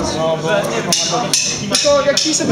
No, bo nie wiem, tylko jak pisem...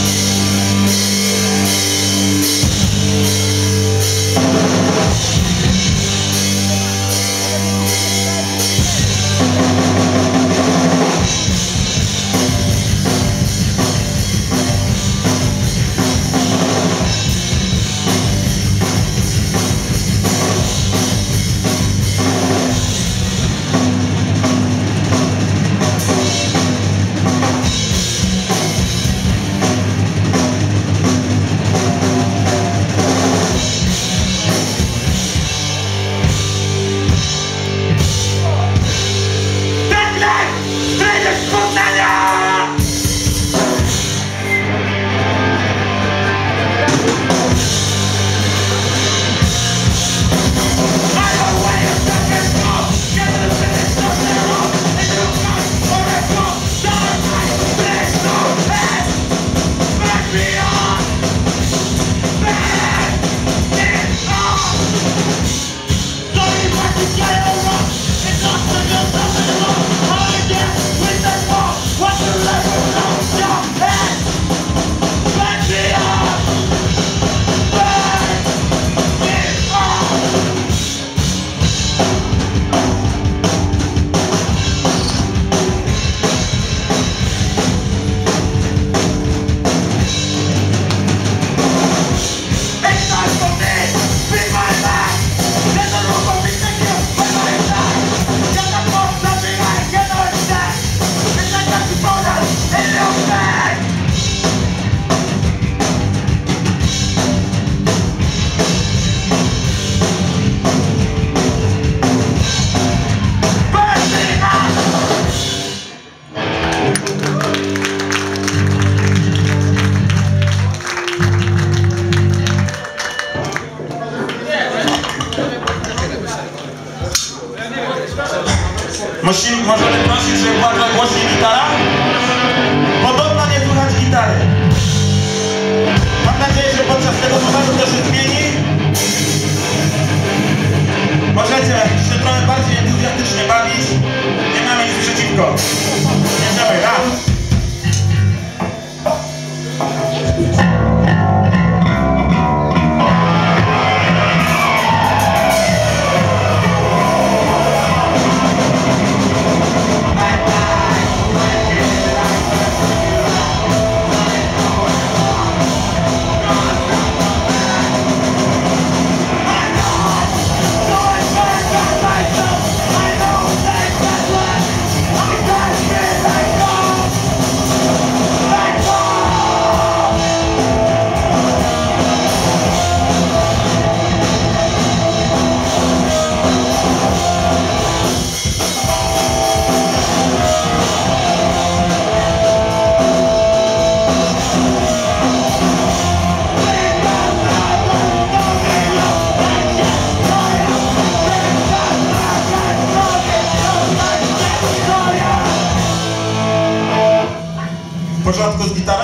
Możemy prosić, żeby była głośniej gitara? Podobno nie słychać gitary. Mam nadzieję, że podczas tego numeru to się zmieni. Możecie się trochę bardziej entuzjastycznie bawić. Nie mamy nic przeciwko. Jedziemy, raz. W porządku z gitarą?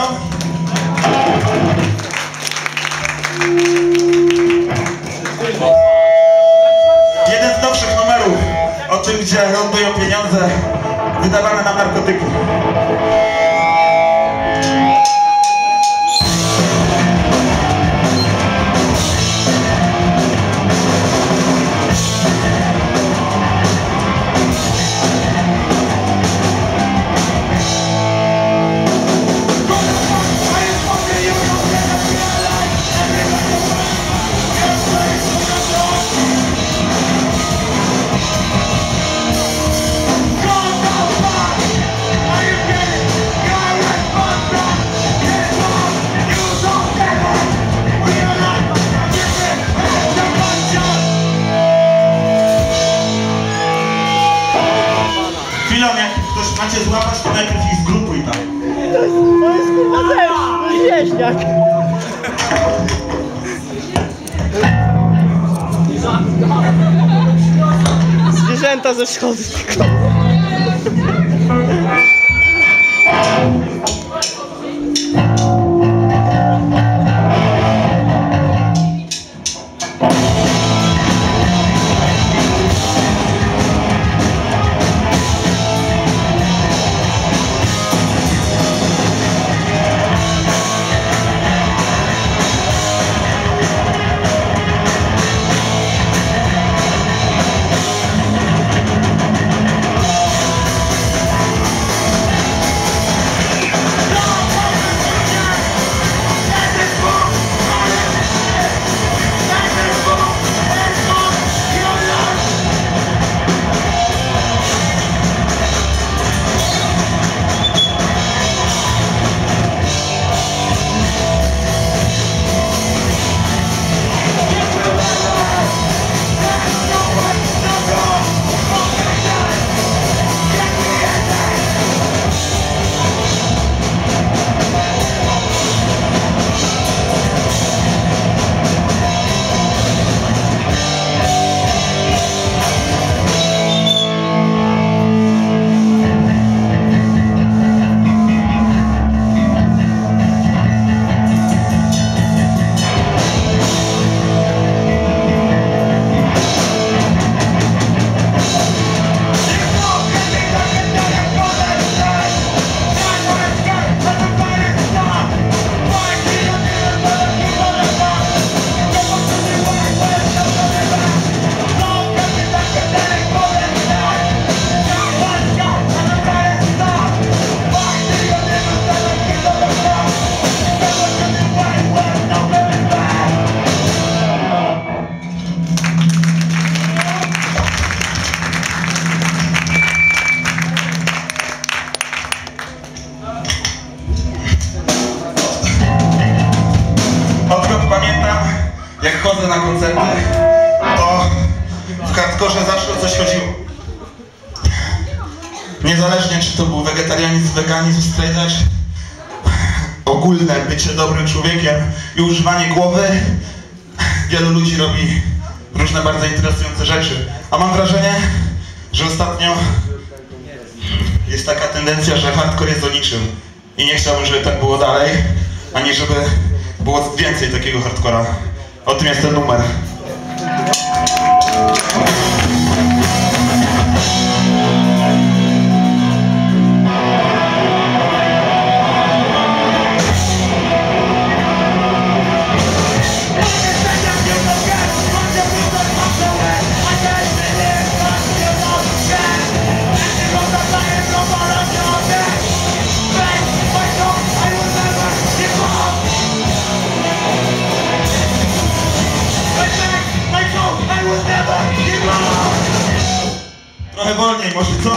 Jeden z nowszych numerów o tym, gdzie lądują pieniądze wydawane na narkotyki. Jak ktoś macie złapać, to najpierw ich zgrupuj tam. To jest kurwa też, wieśniak. Zwierzęta ze schody tylko. gotowy na koncerty, to w hardkorze zawsze o coś chodziło. Niezależnie czy to był wegetarianizm, weganizm, straight edge, ogólne bycie dobrym człowiekiem i używanie głowy, wielu ludzi robi różne bardzo interesujące rzeczy. A mam wrażenie, że ostatnio jest taka tendencja, że hardcore jest o niczym. I nie chciałbym, żeby tak było dalej, ani żeby było więcej takiego hardcora. O tym jest ten numer. Trochę wolniej może, co?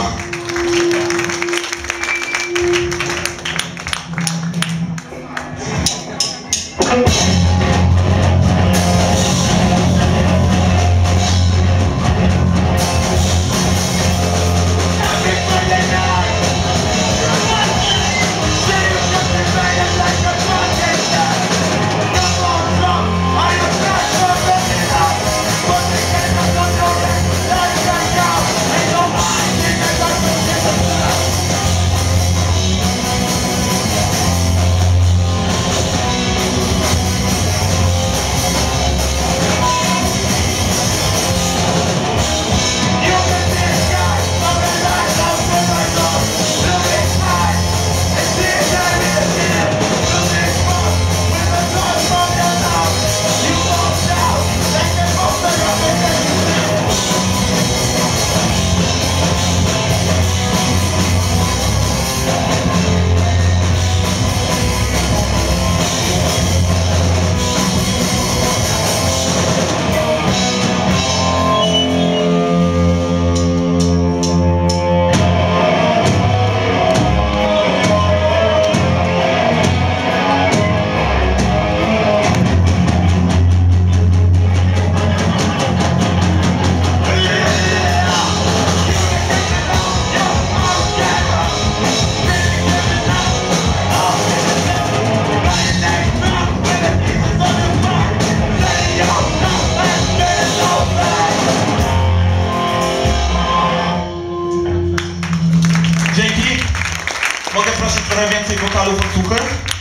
Mogę prosić trochę więcej wokalów od słuchy?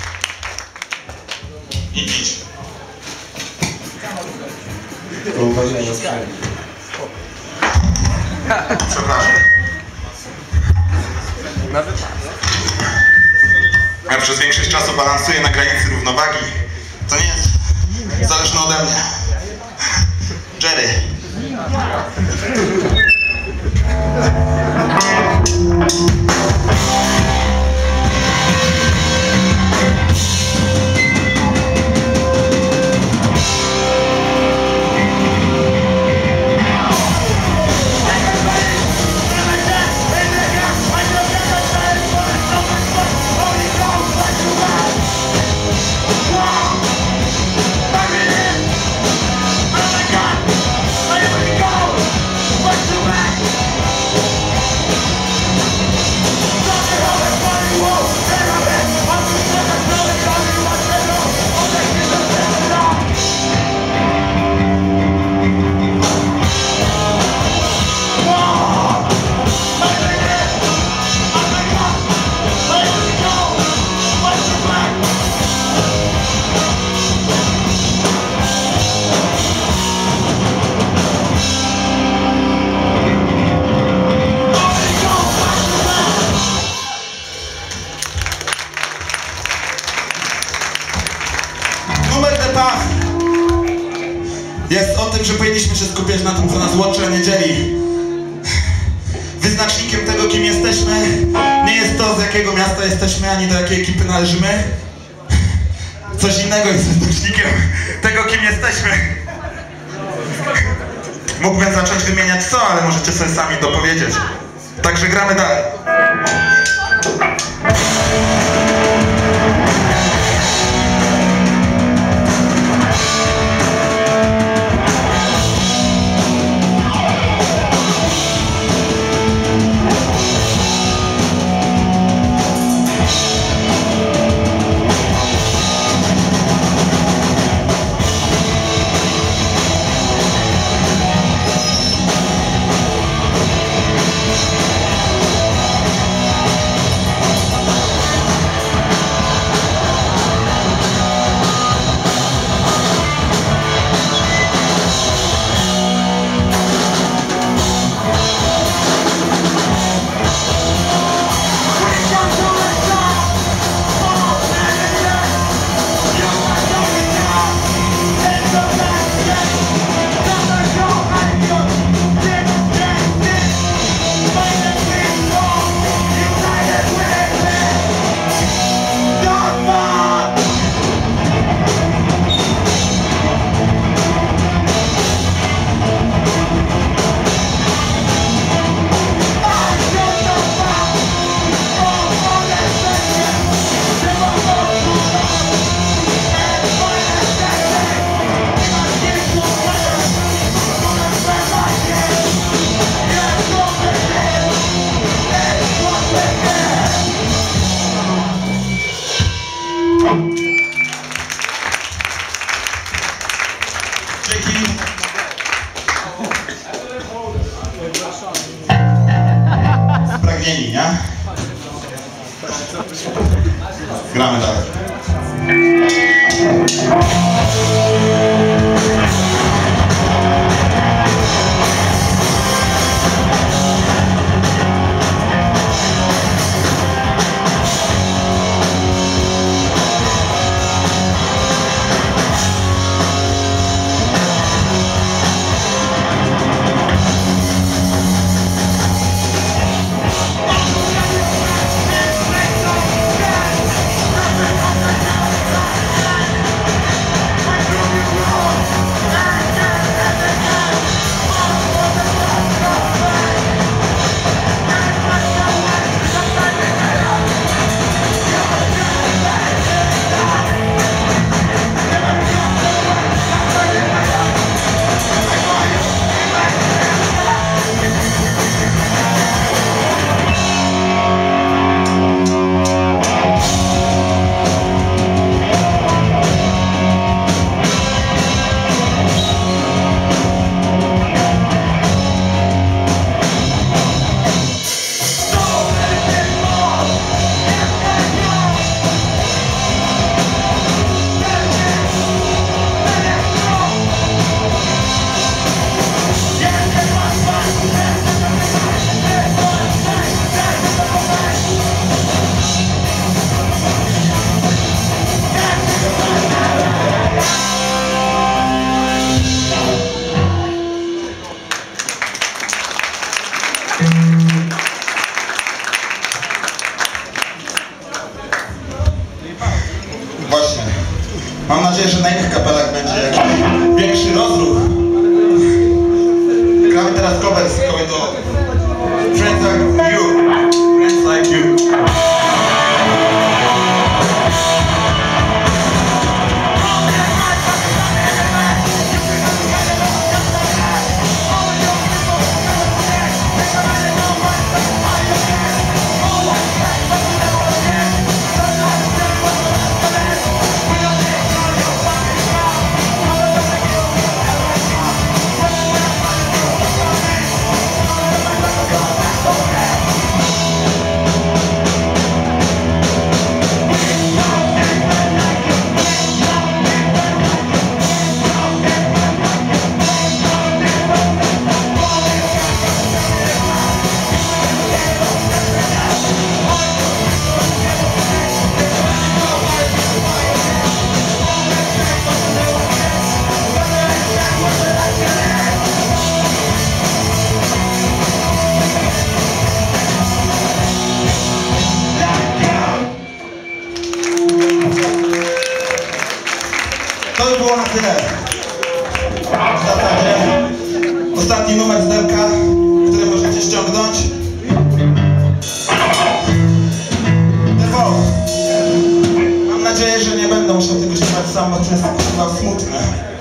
I idź. Przepraszam. Ja przez większość czasu balansuję na granicy równowagi. To nie jest zależne ode mnie. Jerry. Jest o tym, że powinniśmy się skupiać na tym, co nas łączy, a nie dzieli. Wyznacznikiem tego, kim jesteśmy, nie jest to, z jakiego miasta jesteśmy, ani do jakiej ekipy należymy. Coś innego jest wyznacznikiem tego, kim jesteśmy. Mógłbym zacząć wymieniać co, ale możecie sobie sami dopowiedzieć. Także gramy dalej. Gramy dalej. Właśnie. Mam nadzieję, że na innych kapelach będzie jakiś większy rozruch. Gramy teraz cover z do Friends Like You. Friends Like You. To by było na tyle. W zasadzie ostatni numer z demka, który możecie ściągnąć. The Vow. Mam nadzieję, że nie będę musiał tego śpiewać sam, bo to jest chyba smutne.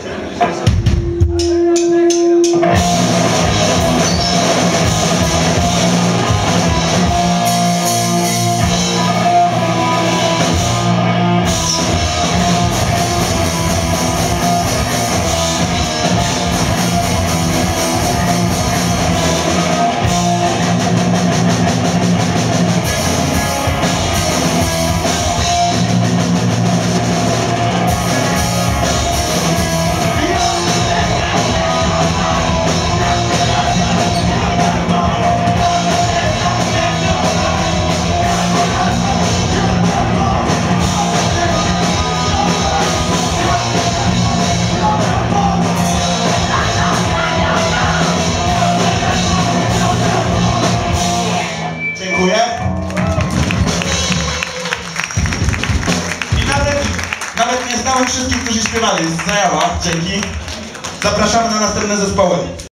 Dziękuję. I nawet nie znałem wszystkich, którzy śpiewali z Zajawa. Dzięki. Zapraszamy na następne zespoły.